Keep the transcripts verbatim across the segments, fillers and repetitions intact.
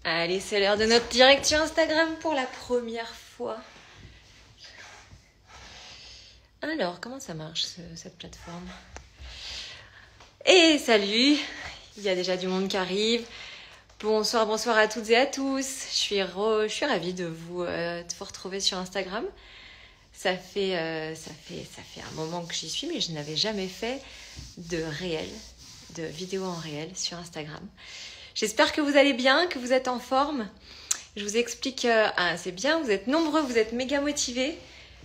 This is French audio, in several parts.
Allez, c'est l'heure de notre direct sur Instagram pour la première fois. Alors, comment ça marche ce, cette plateforme? Et salut, il y a déjà du monde qui arrive. Bonsoir, bonsoir à toutes et à tous. Je suis, re, je suis ravie de vous, euh, de vous retrouver sur Instagram. Ça fait, euh, ça, fait, ça fait un moment que j'y suis, mais je n'avais jamais fait de réel, de vidéo en réel sur Instagram. J'espère que vous allez bien, que vous êtes en forme. Je vous explique, euh, ah, c'est bien, vous êtes nombreux, vous êtes méga motivés.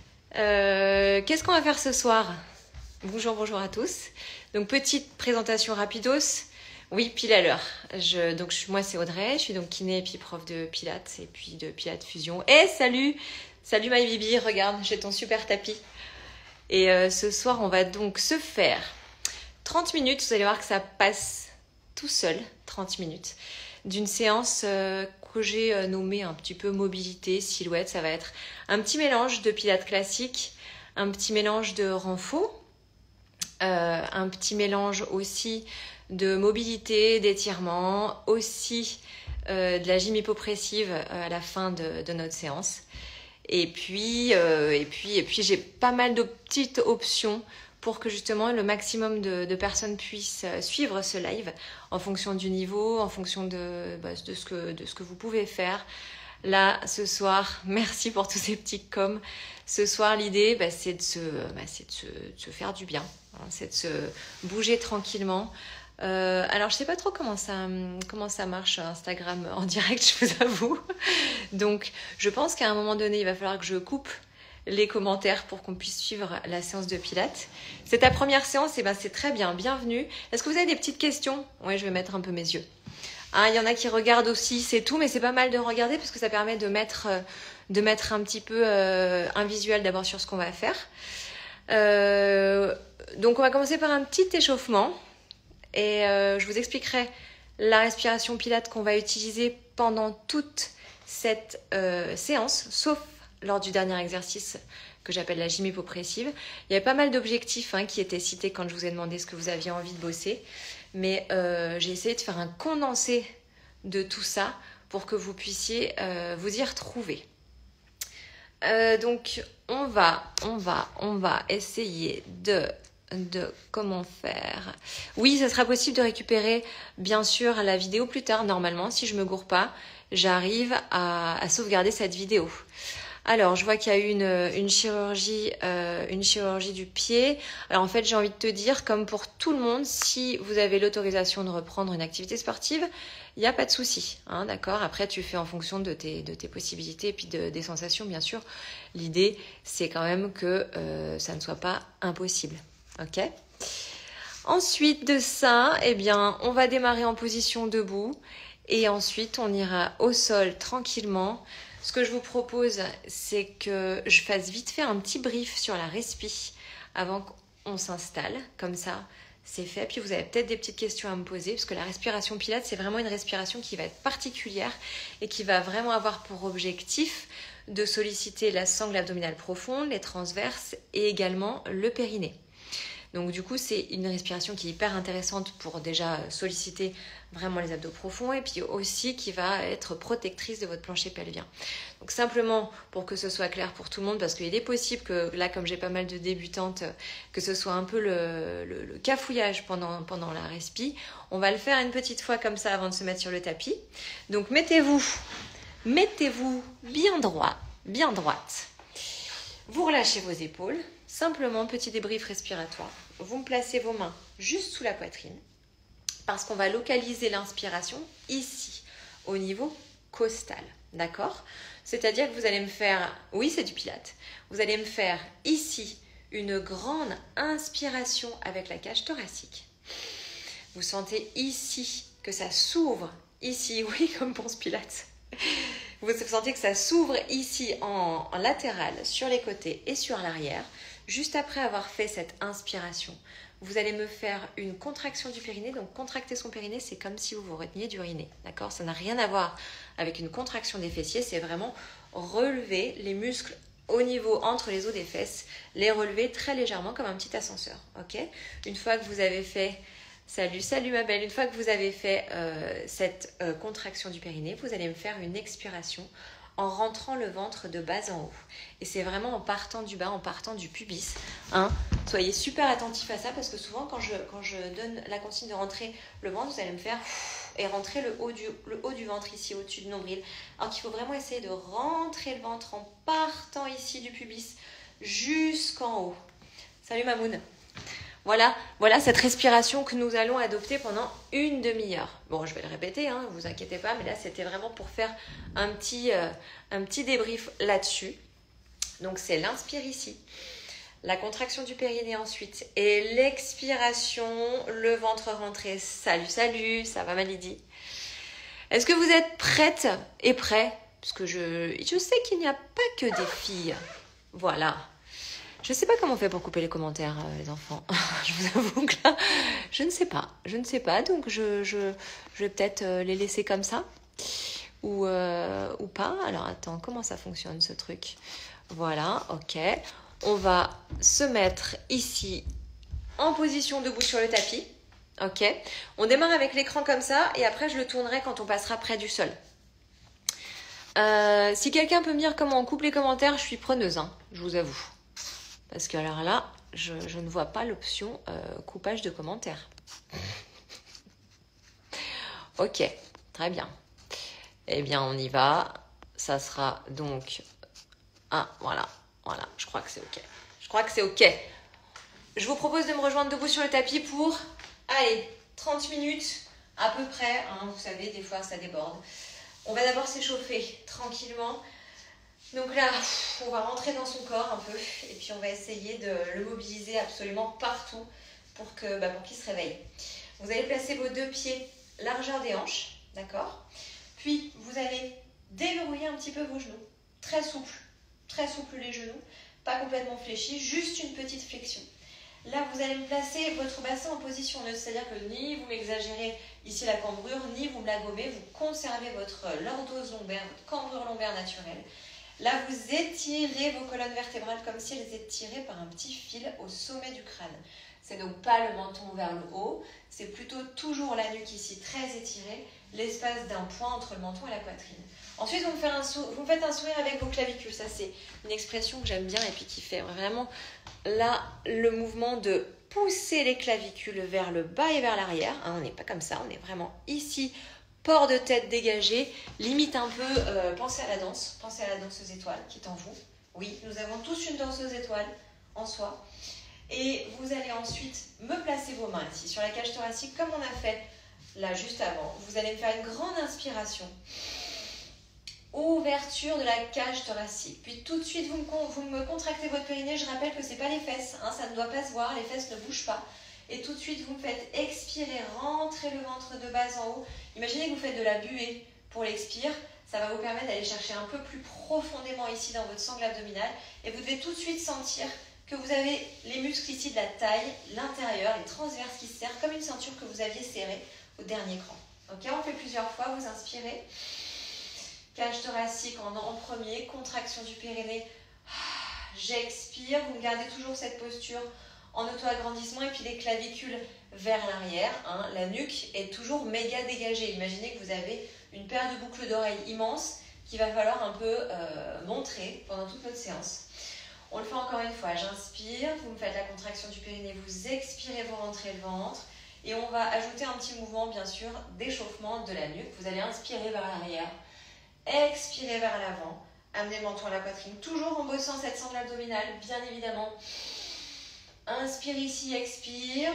Euh, Qu'est-ce qu'on va faire ce soir? Bonjour, bonjour à tous. Donc, petite présentation rapidos. Oui, pile à l'heure. Je, donc, je, moi, c'est Audrey. Je suis donc kiné et puis prof de pilates et puis de pilates fusion. Et salut, salut My Bibi. Regarde, j'ai ton super tapis. Et euh, ce soir, on va donc se faire trente minutes. Vous allez voir que ça passe tout seul, trente minutes, d'une séance euh, que j'ai euh, nommée un petit peu mobilité, silhouette. Ça va être un petit mélange de pilates classique, un petit mélange de renfo, euh, un petit mélange aussi de mobilité, d'étirement, aussi euh, de la gym hypopressive euh, à la fin de, de notre séance. Et puis, euh, et puis, et puis j'ai pas mal de petites options pour que justement le maximum de, de personnes puissent suivre ce live en fonction du niveau, en fonction de, bah, de, ce que, de ce que vous pouvez faire. Là, ce soir, merci pour tous ces petits coms. Ce soir, l'idée, bah, c'est de, se, bah, c'est de, se, de se faire du bien, hein, c'est de se bouger tranquillement. Euh, alors, je sais pas trop comment ça, comment ça marche Instagram en direct, je vous avoue. Donc, je pense qu'à un moment donné, il va falloir que je coupe les commentaires pour qu'on puisse suivre la séance de pilates. C'est ta première séance, et ben c'est très bien, bienvenue. Est-ce que vous avez des petites questions? Oui, je vais mettre un peu mes yeux. Ah, il y en a qui regardent aussi, c'est tout, mais c'est pas mal de regarder parce que ça permet de mettre, de mettre un petit peu euh, un visuel d'abord sur ce qu'on va faire. Euh, donc on va commencer par un petit échauffement et euh, je vous expliquerai la respiration pilates qu'on va utiliser pendant toute cette euh, séance, sauf lors du dernier exercice que j'appelle la gym hypopressive. Il y avait pas mal d'objectifs hein, qui étaient cités quand je vous ai demandé ce que vous aviez envie de bosser. Mais euh, j'ai essayé de faire un condensé de tout ça pour que vous puissiez euh, vous y retrouver. Euh, donc, on va, on va, on va essayer de... de comment faire. Oui, ça sera possible de récupérer, bien sûr, la vidéo plus tard. Normalement, si je me gourre pas, j'arrive à, à sauvegarder cette vidéo. Alors, je vois qu'il y a eu une, une, chirurgie, euh, une chirurgie du pied. Alors, en fait, j'ai envie de te dire, comme pour tout le monde, si vous avez l'autorisation de reprendre une activité sportive, il n'y a pas de souci, hein, d'accord? Après, tu fais en fonction de tes, de tes possibilités et puis de, des sensations, bien sûr. L'idée, c'est quand même que euh, ça ne soit pas impossible, ok? Ensuite de ça, eh bien, on va démarrer en position debout et ensuite, on ira au sol tranquillement. Ce que je vous propose, c'est que je fasse vite fait un petit brief sur la respi avant qu'on s'installe. Comme ça, c'est fait. Puis vous avez peut-être des petites questions à me poser parce que la respiration pilates, c'est vraiment une respiration qui va être particulière et qui va vraiment avoir pour objectif de solliciter la sangle abdominale profonde, les transverses et également le périnée. Donc du coup, c'est une respiration qui est hyper intéressante pour déjà solliciter vraiment les abdos profonds et puis aussi qui va être protectrice de votre plancher pelvien. Donc simplement pour que ce soit clair pour tout le monde, parce qu'il est possible que là, comme j'ai pas mal de débutantes, que ce soit un peu le, le, le cafouillage pendant, pendant la respi, on va le faire une petite fois comme ça avant de se mettre sur le tapis. Donc mettez-vous, mettez-vous bien droit, bien droite. Vous relâchez vos épaules. Simplement, petit débrief respiratoire. Vous me placez vos mains juste sous la poitrine parce qu'on va localiser l'inspiration ici, au niveau costal. D'accord? C'est-à-dire que vous allez me faire, oui, c'est du pilates, vous allez me faire ici une grande inspiration avec la cage thoracique. Vous sentez ici que ça s'ouvre, ici, oui, comme pour ce pilates. Vous sentez que ça s'ouvre ici en, en latéral, sur les côtés et sur l'arrière. Juste après avoir fait cette inspiration, vous allez me faire une contraction du périnée. Donc, contracter son périnée, c'est comme si vous vous reteniez d'uriner. D'accord? Ça n'a rien à voir avec une contraction des fessiers. C'est vraiment relever les muscles au niveau entre les os des fesses, les relever très légèrement comme un petit ascenseur. Ok? Une fois que vous avez fait Salut, salut ma belle. Une fois que vous avez fait euh, cette euh, contraction du périnée, vous allez me faire une expiration en rentrant le ventre de bas en haut. Et c'est vraiment en partant du bas, en partant du pubis. Hein. Soyez super attentifs à ça parce que souvent quand je, quand je donne la consigne de rentrer le ventre, vous allez me faire et rentrer le haut du, le haut du ventre ici au-dessus du nombril. Alors qu'il faut vraiment essayer de rentrer le ventre en partant ici du pubis jusqu'en haut. Salut Mamoun. Voilà, voilà cette respiration que nous allons adopter pendant une demi-heure. Bon, je vais le répéter, hein, ne vous inquiétez pas, mais là, c'était vraiment pour faire un petit, euh, un petit débrief là-dessus. Donc, c'est l'inspire ici, la contraction du périnée ensuite, et l'expiration, le ventre rentré. Salut, salut, ça va ma Lydie? Est-ce que vous êtes prête et prêts? Parce que je, je sais qu'il n'y a pas que des filles. Voilà. Je ne sais pas comment on fait pour couper les commentaires, euh, les enfants. Je vous avoue que là, je ne sais pas. Je ne sais pas, donc je, je, je vais peut-être euh, les laisser comme ça. Ou, euh, ou pas. Alors, attends, comment ça fonctionne, ce truc? Voilà, ok. On va se mettre ici, en position debout sur le tapis. Ok. On démarre avec l'écran comme ça, et après, je le tournerai quand on passera près du sol. Euh, si quelqu'un peut me dire comment on coupe les commentaires, je suis preneuse, hein, je vous avoue. Parce que alors là, je, je ne vois pas l'option euh, coupage de commentaires. Ok, très bien. Eh bien, on y va. Ça sera donc... Ah, voilà, voilà, je crois que c'est ok. Je crois que c'est ok. Je vous propose de me rejoindre debout sur le tapis pour, allez, trente minutes à peu près. Hein, vous savez, des fois, ça déborde. On va d'abord s'échauffer tranquillement. Donc là, on va rentrer dans son corps un peu et puis on va essayer de le mobiliser absolument partout pour que, bah, pour qu'il se réveille. Vous allez placer vos deux pieds largeur des hanches, d'accord? Puis vous allez déverrouiller un petit peu vos genoux, très souple, très souple les genoux, pas complètement fléchis, juste une petite flexion. Là, vous allez me placer votre bassin en position neutre, c'est-à-dire que ni vous m'exagérez ici la cambrure, ni vous me la gommez, vous conservez votre lordose lombaire, votre cambrure lombaire naturelle. Là, vous étirez vos colonnes vertébrales comme si elles étaient tirées par un petit fil au sommet du crâne. C'est donc pas le menton vers le haut, c'est plutôt toujours la nuque ici très étirée, l'espace d'un point entre le menton et la poitrine. Ensuite, vous me faites un, sou vous me faites un sourire avec vos clavicules. Ça, c'est une expression que j'aime bien et puis qui fait vraiment là le mouvement de pousser les clavicules vers le bas et vers l'arrière. Hein, on n'est pas comme ça, on est vraiment ici. Port de tête dégagé, limite un peu, euh, pensez à la danse, pensez à la danseuse étoile qui est en vous. Oui, nous avons tous une danseuse étoile en soi. Et vous allez ensuite me placer vos mains ici sur la cage thoracique comme on a fait là juste avant. Vous allez me faire une grande inspiration. Ouverture de la cage thoracique. Puis tout de suite, vous me, vous me contractez votre périnée. Je rappelle que ce n'est pas les fesses, hein, ça ne doit pas se voir, les fesses ne bougent pas. Et tout de suite, vous me faites expirer, rentrer le ventre de bas en haut. Imaginez que vous faites de la buée pour l'expire. Ça va vous permettre d'aller chercher un peu plus profondément ici dans votre sangle abdominale. Et vous devez tout de suite sentir que vous avez les muscles ici de la taille, l'intérieur, les transverses qui se serrent comme une ceinture que vous aviez serrée au dernier cran. Ok, on fait plusieurs fois. Vous inspirez. Cage thoracique en, en premier, contraction du périnée. J'expire. Vous me gardez toujours cette posture en auto-agrandissement et puis les clavicules vers l'arrière. Hein. La nuque est toujours méga dégagée. Imaginez que vous avez une paire de boucles d'oreilles immenses qu'il va falloir un peu euh, montrer pendant toute notre séance. On le fait encore une fois. J'inspire, vous me faites la contraction du périnée, vous expirez, vous rentrez le ventre. Et on va ajouter un petit mouvement, bien sûr, d'échauffement de la nuque. Vous allez inspirer vers l'arrière, expirer vers l'avant, amener le menton à la poitrine, toujours en bossant cette sangle abdominale, bien évidemment. Inspire ici, expire,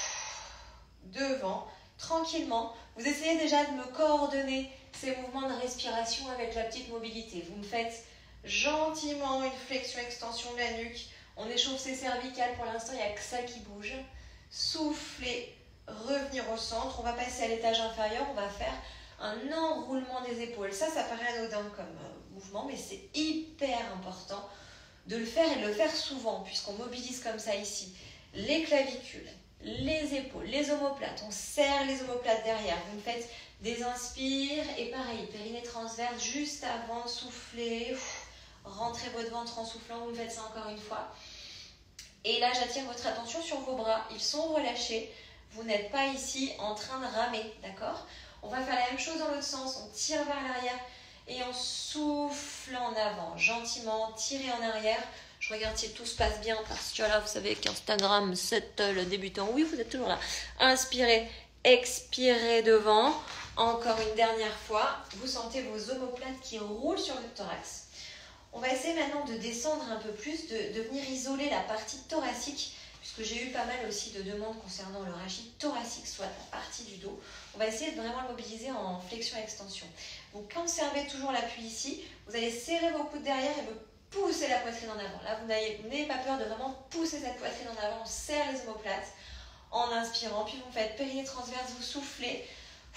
devant, tranquillement. Vous essayez déjà de me coordonner ces mouvements de respiration avec la petite mobilité. Vous me faites gentiment une flexion-extension de la nuque. On échauffe ses cervicales, pour l'instant, il n'y a que ça qui bouge. Soufflez, revenir au centre. On va passer à l'étage inférieur, on va faire un enroulement des épaules. Ça, ça paraît anodin comme euh, mouvement, mais c'est hyper important de le faire et de le faire souvent, puisqu'on mobilise comme ça ici les clavicules, les épaules, les omoplates. On serre les omoplates derrière. Vous me faites des inspires et pareil, périnée transverse juste avant de souffler. Rentrez votre ventre en soufflant, vous me faites ça encore une fois. Et là, j'attire votre attention sur vos bras. Ils sont relâchés. Vous n'êtes pas ici en train de ramer, d'accord? On va faire la même chose dans l'autre sens. On tire vers l'arrière et on souffle en avant. Gentiment, tirez en arrière. Je regarde si tout se passe bien parce que là, vous savez qu'Instagram, c'est le débutant. Oui, vous êtes toujours là. Inspirez, expirez devant. Encore une dernière fois. Vous sentez vos omoplates qui roulent sur le thorax. On va essayer maintenant de descendre un peu plus, de, de venir isoler la partie thoracique, puisque j'ai eu pas mal aussi de demandes concernant le rachis thoracique, soit la partie du dos. On va essayer de vraiment le mobiliser en flexion-extension. Vous conservez toujours l'appui ici. Vous allez serrer vos coudes derrière et me pousser la poitrine en avant. Là, vous n'ayez pas peur de vraiment pousser cette poitrine en avant. On serre les omoplates en inspirant. Puis vous faites périnée transverse, vous soufflez.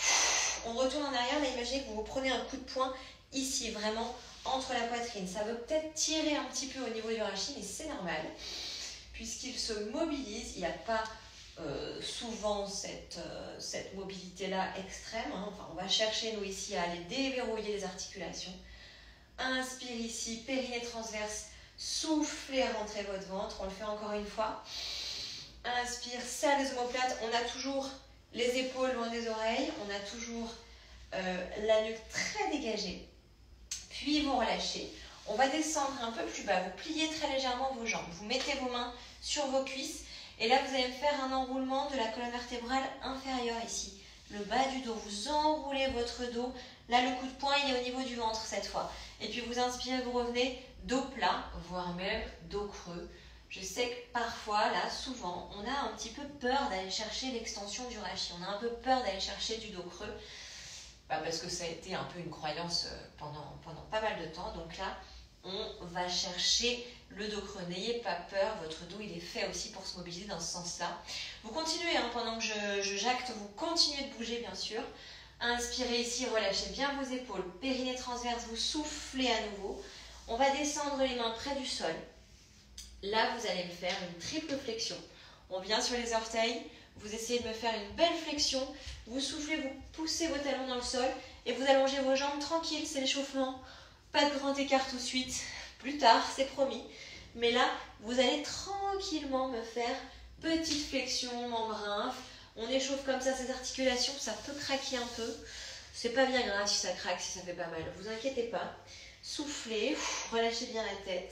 On retourne en arrière. Là, imaginez que vous prenez un coup de poing ici, vraiment entre la poitrine. Ça veut peut-être tirer un petit peu au niveau du rachis, mais c'est normal. Puisqu'il se mobilise, il n'y a pas euh, souvent cette, euh, cette mobilité-là extrême. Hein. Enfin, on va chercher, nous, ici, à aller déverrouiller les articulations. Inspire ici, périnée transverse, soufflez, rentrez votre ventre. On le fait encore une fois. Inspire, serre les omoplates. On a toujours les épaules loin des oreilles. On a toujours euh, la nuque très dégagée. Puis vous relâchez. On va descendre un peu plus bas. Vous pliez très légèrement vos jambes. Vous mettez vos mains sur vos cuisses. Et là, vous allez faire un enroulement de la colonne vertébrale inférieure ici. Le bas du dos. Vous enroulez votre dos. Là, le coup de poing, il est au niveau du ventre cette fois. Et puis vous inspirez, vous revenez dos plat, voire même dos creux. Je sais que parfois, là, souvent, on a un petit peu peur d'aller chercher l'extension du rachis. On a un peu peur d'aller chercher du dos creux. Bah parce que ça a été un peu une croyance pendant, pendant pas mal de temps. Donc là, on va chercher le dos creux. N'ayez pas peur, votre dos il est fait aussi pour se mobiliser dans ce sens-là. Vous continuez, hein, pendant que je, je jacte, vous continuez de bouger bien sûr. Inspirez ici, relâchez bien vos épaules, périnée transverse, vous soufflez à nouveau. On va descendre les mains près du sol. Là, vous allez me faire une triple flexion. On vient sur les orteils. Vous essayez de me faire une belle flexion, vous soufflez, vous poussez vos talons dans le sol et vous allongez vos jambes tranquilles, c'est l'échauffement. Pas de grand écart tout de suite, plus tard, c'est promis. Mais là, vous allez tranquillement me faire petite flexion, membre. On échauffe comme ça ces articulations, ça peut craquer un peu. C'est pas bien grave si ça craque, si ça fait pas mal, vous inquiétez pas. Soufflez, relâchez bien la tête.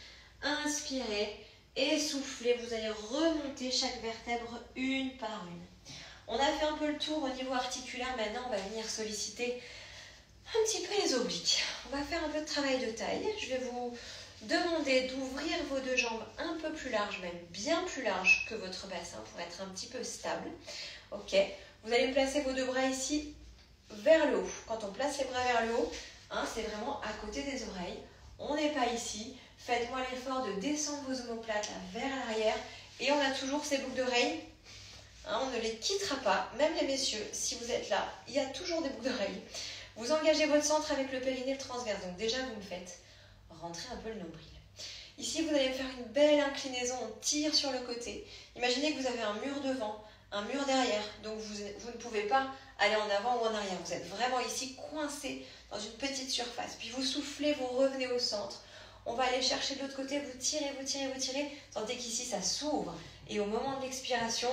Inspirez. Et soufflez, vous allez remonter chaque vertèbre une par une. On a fait un peu le tour au niveau articulaire, maintenant on va venir solliciter un petit peu les obliques. On va faire un peu de travail de taille. Je vais vous demander d'ouvrir vos deux jambes un peu plus larges, même bien plus larges que votre bassin pour être un petit peu stable. Ok, vous allez placer vos deux bras ici vers le haut. Quand on place les bras vers le haut, hein, c'est vraiment à côté des oreilles. On n'est pas ici. Faites-moi l'effort de descendre vos omoplates là, vers l'arrière. Et on a toujours ces boucles d'oreilles. Hein, on ne les quittera pas. Même les messieurs, si vous êtes là, il y a toujours des boucles d'oreilles. Vous engagez votre centre avec le périnée le transverse. Donc déjà, vous me faites rentrer un peu le nombril. Ici, vous allez faire une belle inclinaison. On tire sur le côté. Imaginez que vous avez un mur devant, un mur derrière. Donc vous, vous ne pouvez pas aller en avant ou en arrière. Vous êtes vraiment ici coincé dans une petite surface. Puis vous soufflez, vous revenez au centre. On va aller chercher de l'autre côté, vous tirez, vous tirez, vous tirez. Tandis qu'ici, ça s'ouvre. Et au moment de l'expiration,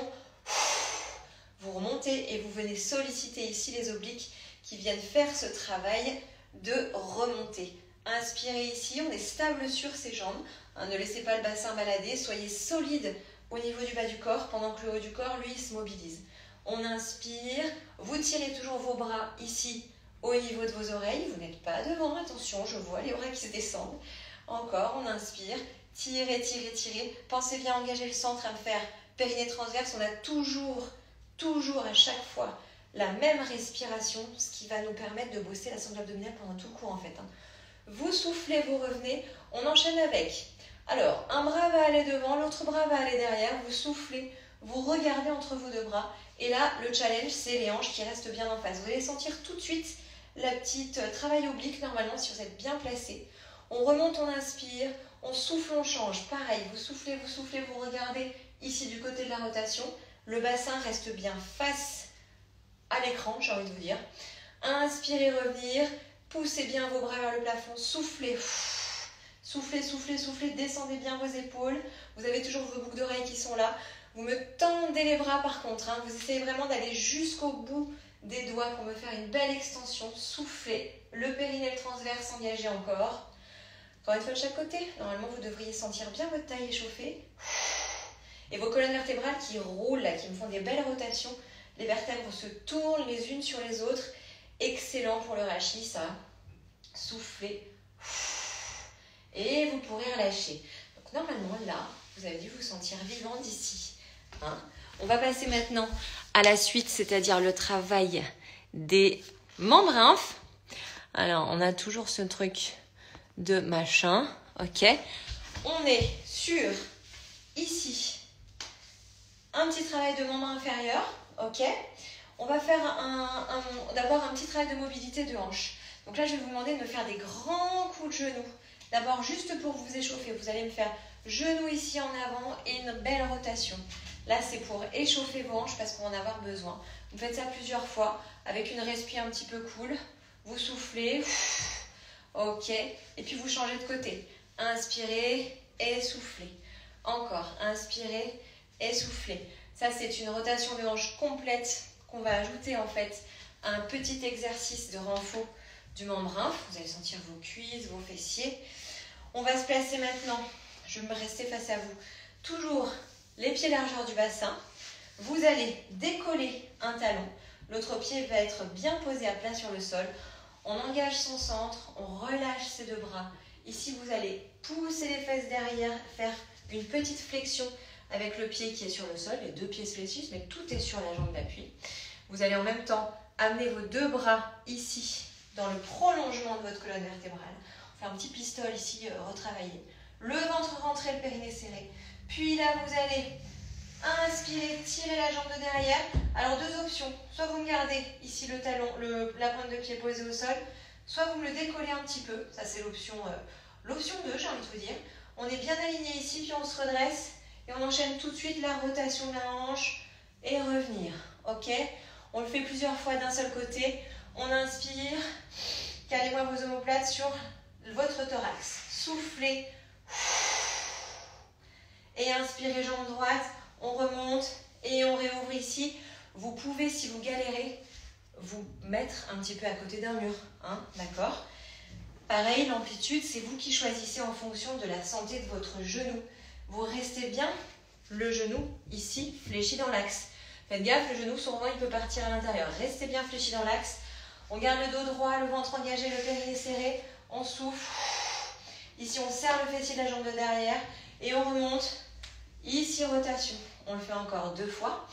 vous remontez et vous venez solliciter ici les obliques qui viennent faire ce travail de remontée. Inspirez ici, on est stable sur ses jambes. Hein, ne laissez pas le bassin balader. Soyez solide au niveau du bas du corps pendant que le haut du corps, lui, se mobilise. On inspire. Vous tirez toujours vos bras ici au niveau de vos oreilles. Vous n'êtes pas devant. Attention, je vois les bras qui se descendent. Encore, on inspire, tirez, tirez, tirez. Pensez bien à engager le centre, à me faire périnée transverse. On a toujours, toujours à chaque fois la même respiration, ce qui va nous permettre de bosser la sangle abdominale pendant tout le cours en fait. Vous soufflez, vous revenez, on enchaîne avec. Alors, un bras va aller devant, l'autre bras va aller derrière. Vous soufflez, vous regardez entre vos deux bras. Et là, le challenge, c'est les hanches qui restent bien en face. Vous allez sentir tout de suite la petite travail oblique normalement si vous êtes bien placé. On remonte, on inspire, on souffle, on change. Pareil, vous soufflez, vous soufflez, vous regardez ici du côté de la rotation. Le bassin reste bien face à l'écran, j'ai envie de vous dire. Inspirez, revenir. Poussez bien vos bras vers le plafond. Soufflez. Soufflez, soufflez, soufflez. Descendez bien vos épaules. Vous avez toujours vos boucles d'oreilles qui sont là. Vous me tendez les bras par contre, hein. Vous essayez vraiment d'aller jusqu'au bout des doigts pour me faire une belle extension. Soufflez, le périnée transverse engagé encore. Encore une fois de chaque côté. Normalement, vous devriez sentir bien votre taille échauffée. Et vos colonnes vertébrales qui roulent, là, qui me font des belles rotations. Les vertèbres se tournent les unes sur les autres. Excellent pour le rachis, ça. Soufflez. Et vous pourrez relâcher. Donc normalement, là, vous avez dû vous sentir vivant d'ici. Hein? On va passer maintenant à la suite, c'est-à-dire le travail des membres infs. Alors, on a toujours ce truc de machin, ok. On est sur, ici, un petit travail de membre inférieur, ok. On va faire un, un, d'abord un petit travail de mobilité de hanche. Donc là, je vais vous demander de me faire des grands coups de genoux. D'abord, juste pour vous échauffer, vous allez me faire genoux ici en avant et une belle rotation. Là, c'est pour échauffer vos hanches parce qu'on va en avoir besoin. Vous faites ça plusieurs fois avec une respiration un petit peu cool. Vous soufflez. Ok. Et puis, vous changez de côté. Inspirez et soufflez. Encore. Inspirez et soufflez. Ça, c'est une rotation de hanche complète qu'on va ajouter en fait à un petit exercice de renfort du membre inférieur. Vous allez sentir vos cuisses, vos fessiers. On va se placer maintenant. Je vais me rester face à vous. Toujours les pieds largeur du bassin. Vous allez décoller un talon. L'autre pied va être bien posé à plat sur le sol. On engage son centre, on relâche ses deux bras. Ici, vous allez pousser les fesses derrière, faire une petite flexion avec le pied qui est sur le sol, les deux pieds se fléchissent, mais tout est sur la jambe d'appui. Vous allez en même temps amener vos deux bras ici, dans le prolongement de votre colonne vertébrale. On fait un petit pistol ici, euh, retravaillé. Le ventre rentré, le périnée serré. Puis là, vous allez inspirer, tirer la jambe de derrière. Alors, deux options. Soit vous me gardez ici le talon, le, la pointe de pied posée au sol, soit vous me le décollez un petit peu. Ça, c'est l'option euh, l'option deux, j'ai envie de vous dire. On est bien aligné ici, puis on se redresse. Et on enchaîne tout de suite la rotation de la hanche et revenir. Ok? On le fait plusieurs fois d'un seul côté. On inspire. Calez-moi vos omoplates sur votre thorax. Soufflez. Et inspirez, jambe droite. On remonte et on réouvre ici. Vous pouvez, si vous galérez, vous mettre un petit peu à côté d'un mur. Hein, d'accord? Pareil, l'amplitude, c'est vous qui choisissez en fonction de la santé de votre genou. Vous restez bien le genou ici, fléchi dans l'axe. Faites gaffe, le genou, souvent, il peut partir à l'intérieur. Restez bien fléchi dans l'axe. On garde le dos droit, le ventre engagé, le périnée serré. On souffle. Ici, on serre le fessier de la jambe de derrière. Et on remonte. Ici, rotation. On le fait encore deux fois.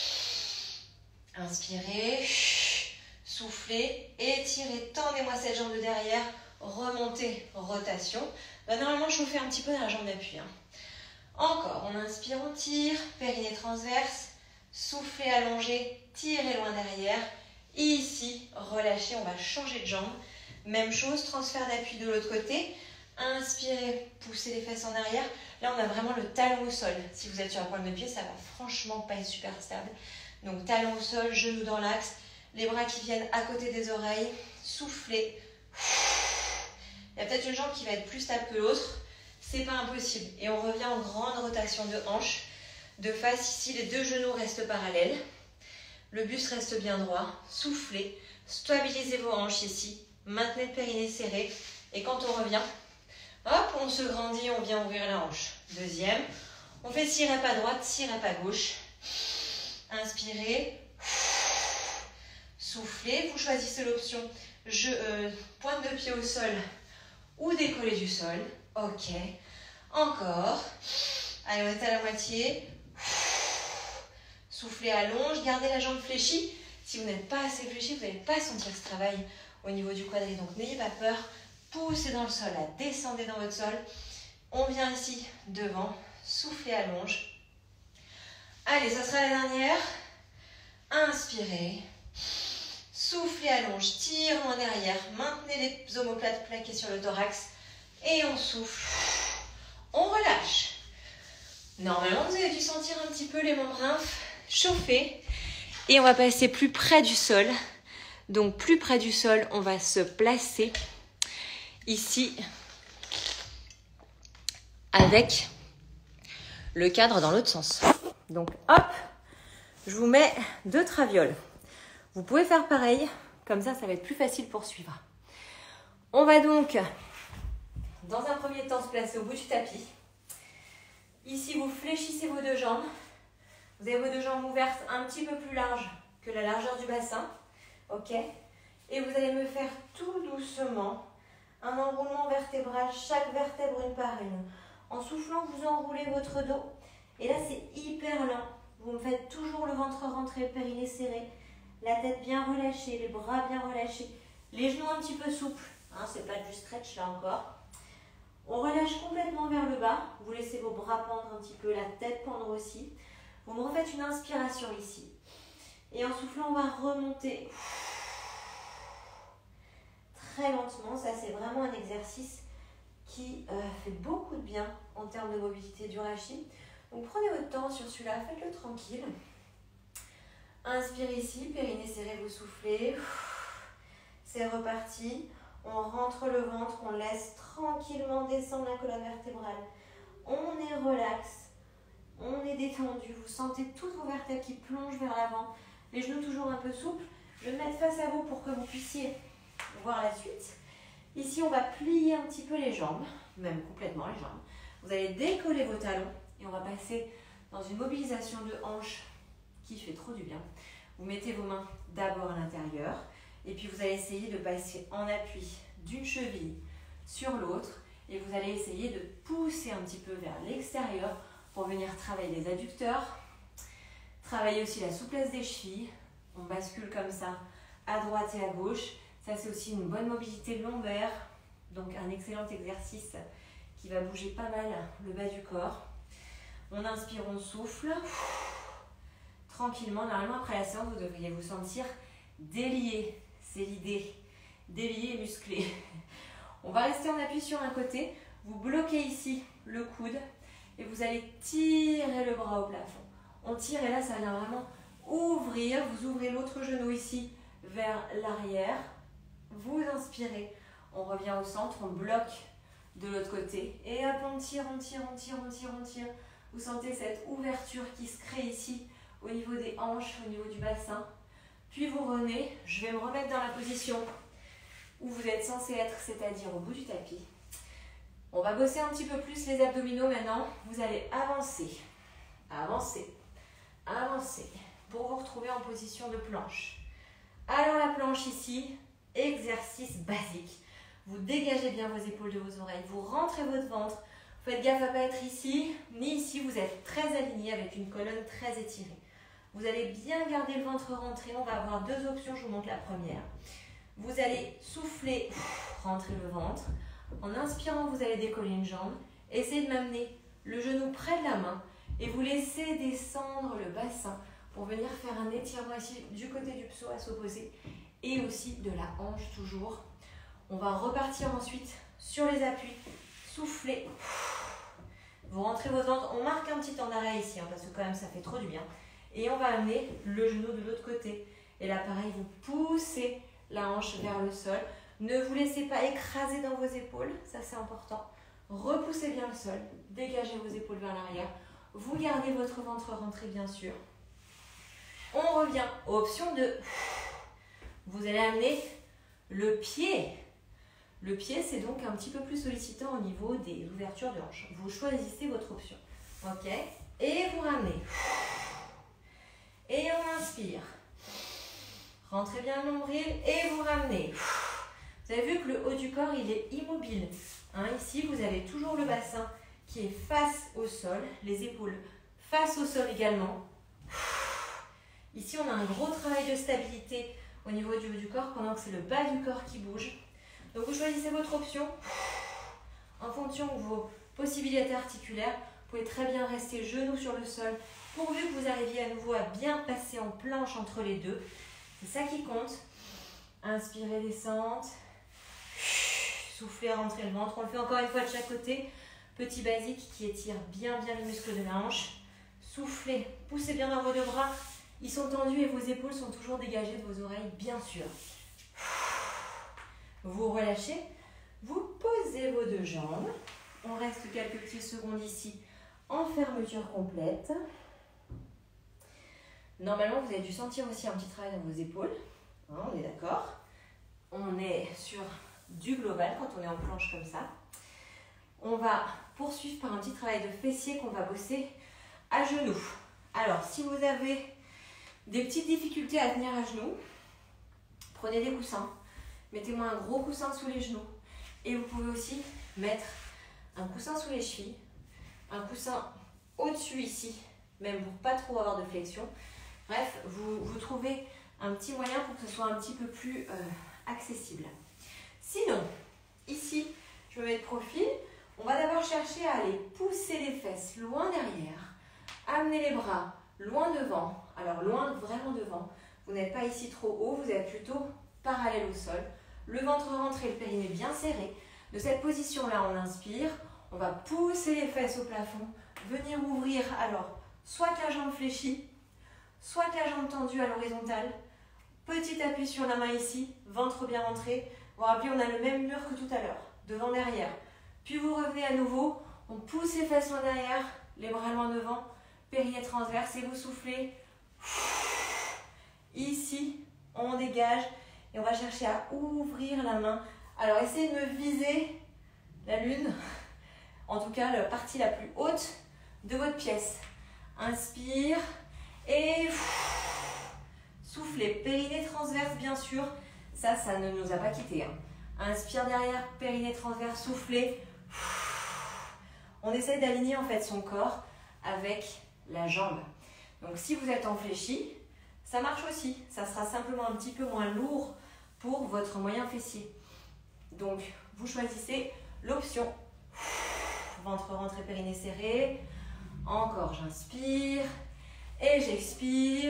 Inspirez. Soufflez. Étirez. Tendez-moi cette jambe de derrière. Remontez. Rotation. Ben, normalement, je vous fais un petit peu dans la jambe d'appui. Hein. Encore. On inspire, on tire. Périnée transverse. Soufflez, allongez. Tirez loin derrière. Ici, relâchez. On va changer de jambe. Même chose. Transfert d'appui de l'autre côté. Inspirez, poussez les fesses en arrière. Là, on a vraiment le talon au sol. Si vous êtes sur la pointe de pied, ça va franchement pas être super stable. Donc, talon au sol, genou dans l'axe. Les bras qui viennent à côté des oreilles. Soufflez. Il y a peut-être une jambe qui va être plus stable que l'autre. C'est pas impossible. Et on revient en grande rotation de hanche. De face, ici, les deux genoux restent parallèles. Le buste reste bien droit. Soufflez. Stabilisez vos hanches ici. Maintenez le périnée serré. Et quand on revient, hop, on se grandit, on vient ouvrir la hanche. Deuxième. On fait six reps à droite, six reps à gauche. Inspirez. Soufflez. Vous choisissez l'option je, euh, pointe de pied au sol ou décoller du sol. Ok. Encore. Allez, on est à la moitié. Soufflez, allonge. Gardez la jambe fléchie. Si vous n'êtes pas assez fléchi, vous n'allez pas sentir ce travail au niveau du quadri. Donc, n'ayez pas peur. Poussez dans le sol, là. Descendez dans votre sol. On vient ici, devant. Soufflez, allonge. Allez, ça sera la dernière. Inspirez. Soufflez, allonge. Tire en derrière. Maintenez les omoplates plaquées sur le thorax. Et on souffle. On relâche. Normalement, vous avez dû sentir un petit peu les membres infs chauffer. Et on va passer plus près du sol. Donc, plus près du sol, on va se placer ici avec le cadre dans l'autre sens. Donc hop, je vous mets deux travioles. Vous pouvez faire pareil, comme ça, ça va être plus facile pour suivre. On va donc, dans un premier temps, se placer au bout du tapis. Ici, vous fléchissez vos deux jambes. Vous avez vos deux jambes ouvertes un petit peu plus larges que la largeur du bassin. Ok? Et vous allez me faire tout doucement un enroulement vertébral, chaque vertèbre une par une. En soufflant, vous enroulez votre dos. Et là, c'est hyper lent. Vous me faites toujours le ventre rentré, le périnée serré, la tête bien relâchée, les bras bien relâchés, les genoux un petit peu souples. Hein, c'est pas du stretch là encore. On relâche complètement vers le bas. Vous laissez vos bras pendre un petit peu, la tête pendre aussi. Vous me refaites une inspiration ici. Et en soufflant, on va remonter. Très lentement. Ça, c'est vraiment un exercice qui euh, fait beaucoup de bien en termes de mobilité du rachis. Donc, prenez votre temps sur celui-là. Faites-le tranquille. Inspirez ici. Périnée serré, vous soufflez. C'est reparti. On rentre le ventre. On laisse tranquillement descendre la colonne vertébrale. On est relax. On est détendu. Vous sentez toutes vos vertèbres qui plongent vers l'avant. Les genoux toujours un peu souples. Je vais me mettre face à vous pour que vous puissiez voir la suite. Ici, on va plier un petit peu les jambes, même complètement les jambes. Vous allez décoller vos talons et on va passer dans une mobilisation de hanches qui fait trop du bien. Vous mettez vos mains d'abord à l'intérieur et puis vous allez essayer de passer en appui d'une cheville sur l'autre et vous allez essayer de pousser un petit peu vers l'extérieur pour venir travailler les adducteurs, travailler aussi la souplesse des chevilles. On bascule comme ça à droite et à gauche. Ça, c'est aussi une bonne mobilité lombaire, donc un excellent exercice qui va bouger pas mal le bas du corps. On inspire, on souffle. Tranquillement, normalement après la séance, vous devriez vous sentir délié. C'est l'idée, délié et musclé. On va rester en appui sur un côté. Vous bloquez ici le coude et vous allez tirer le bras au plafond. On tire et là, ça vient vraiment ouvrir. Vous ouvrez l'autre genou ici vers l'arrière. Vous inspirez, on revient au centre, on bloque de l'autre côté. Et hop, on tire, on tire, on tire, on tire, on tire. Vous sentez cette ouverture qui se crée ici, au niveau des hanches, au niveau du bassin. Puis vous revenez, je vais me remettre dans la position où vous êtes censé être, c'est-à-dire au bout du tapis. On va bosser un petit peu plus les abdominaux maintenant. Vous allez avancer, avancer, avancer, pour vous retrouver en position de planche. Alors la planche ici, exercice basique. Vous dégagez bien vos épaules de vos oreilles, vous rentrez votre ventre. Faites gaffe à ne pas être ici, ni ici. Vous êtes très aligné avec une colonne très étirée. Vous allez bien garder le ventre rentré. On va avoir deux options, je vous montre la première. Vous allez souffler, rentrer le ventre. En inspirant, vous allez décoller une jambe. Essayez de m'amener le genou près de la main et vous laissez descendre le bassin pour venir faire un étirement ici du côté du psoas opposé et aussi de la hanche toujours. On va repartir ensuite sur les appuis, souffler. Vous rentrez vos ventres, on marque un petit temps d'arrêt ici, hein, parce que quand même ça fait trop du bien. Et on va amener le genou de l'autre côté. Et là pareil, vous poussez la hanche vers le sol. Ne vous laissez pas écraser dans vos épaules, ça c'est important. Repoussez bien le sol, dégagez vos épaules vers l'arrière. Vous gardez votre ventre rentré bien sûr. On revient, option deux. Vous allez amener le pied. Le pied, c'est donc un petit peu plus sollicitant au niveau des ouvertures de hanches. Vous choisissez votre option. Ok? Et vous ramenez. Et on inspire. Rentrez bien le nombril et vous ramenez. Vous avez vu que le haut du corps, il est immobile. Hein, ici, vous avez toujours le bassin qui est face au sol, les épaules face au sol également. Ici, on a un gros travail de stabilité au niveau du haut du corps pendant que c'est le bas du corps qui bouge. Donc, vous choisissez votre option en fonction de vos possibilités articulaires. Vous pouvez très bien rester genoux sur le sol pourvu que vous arriviez à nouveau à bien passer en planche entre les deux. C'est ça qui compte. Inspirez, descente. Soufflez, rentrez le ventre. On le fait encore une fois de chaque côté. Petit basique qui étire bien bien les muscles de la hanche. Soufflez, poussez bien dans vos deux bras. Ils sont tendus et vos épaules sont toujours dégagées de vos oreilles, bien sûr. Vous relâchez. Vous posez vos deux jambes. On reste quelques petites secondes ici en fermeture complète. Normalement, vous avez dû sentir aussi un petit travail dans vos épaules. Hein, on est d'accord. On est sur du global quand on est en planche comme ça. On va poursuivre par un petit travail de fessier qu'on va bosser à genoux. Alors, si vous avez des petites difficultés à tenir à genoux, prenez des coussins. Mettez-moi un gros coussin sous les genoux. Et vous pouvez aussi mettre un coussin sous les chevilles, un coussin au-dessus ici, même pour pas trop avoir de flexion. Bref, vous, vous trouvez un petit moyen pour que ce soit un petit peu plus euh, accessible. Sinon, ici, je me mets de profil. On va d'abord chercher à aller pousser les fesses loin derrière, amener les bras loin devant. Alors loin, vraiment devant. Vous n'êtes pas ici trop haut, vous êtes plutôt parallèle au sol. Le ventre rentré, le périnée bien serré. De cette position-là, on inspire. On va pousser les fesses au plafond, venir ouvrir. Alors, soit que la jambe fléchie, soit que la jambe tendue à l'horizontale. Petit appui sur la main ici, ventre bien rentré. Vous vous rappelez, on a le même mur que tout à l'heure, devant, derrière. Puis vous revenez à nouveau, on pousse les fesses loin derrière, les bras loin devant, périnée transverse et vous soufflez. Ici, on dégage et on va chercher à ouvrir la main. Alors essayez de me viser la lune, en tout cas la partie la plus haute de votre pièce. Inspire et soufflez, périnée transverse bien sûr, ça, ça ne nous a pas quitté. Hein. Inspire derrière, périnée transverse, soufflez. On essaie d'aligner en fait son corps avec la jambe. Donc si vous êtes en fléchi, ça marche aussi. Ça sera simplement un petit peu moins lourd pour votre moyen fessier. Donc vous choisissez l'option. Ventre rentré, périnée serré. Encore, j'inspire et j'expire.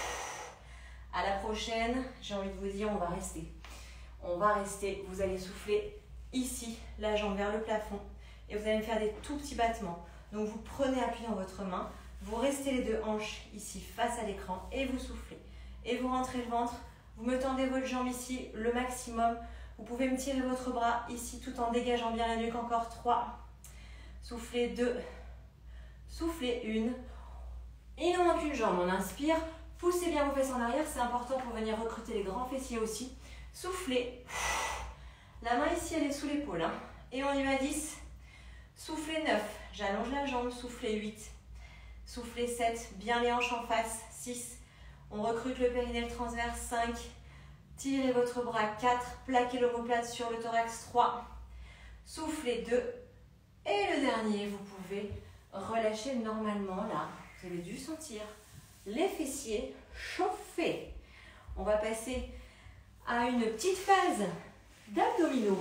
À la prochaine, j'ai envie de vous dire, on va rester. On va rester. Vous allez souffler ici, la jambe vers le plafond. Et vous allez me faire des tout petits battements. Donc vous prenez appui dans votre main, vous restez les deux hanches ici face à l'écran et vous soufflez. Et vous rentrez le ventre, vous me tendez votre jambe ici le maximum. Vous pouvez me tirer votre bras ici tout en dégageant bien la nuque. Encore trois. Soufflez deux. Soufflez une. Il nous manque une jambe, on inspire. Poussez bien vos fesses en arrière, c'est important pour venir recruter les grands fessiers aussi. Soufflez. La main ici, elle est sous l'épaule. Hein. Et on y va dix. Soufflez neuf, j'allonge la jambe, soufflez huit, soufflez sept, bien les hanches en face, six, on recrute le périnée le transverse, cinq, tirez votre bras, quatre, plaquez l'omoplate sur le thorax, trois, soufflez deux, et le dernier, vous pouvez relâcher normalement là, vous avez dû sentir les fessiers chauffer. On va passer à une petite phase d'abdominaux.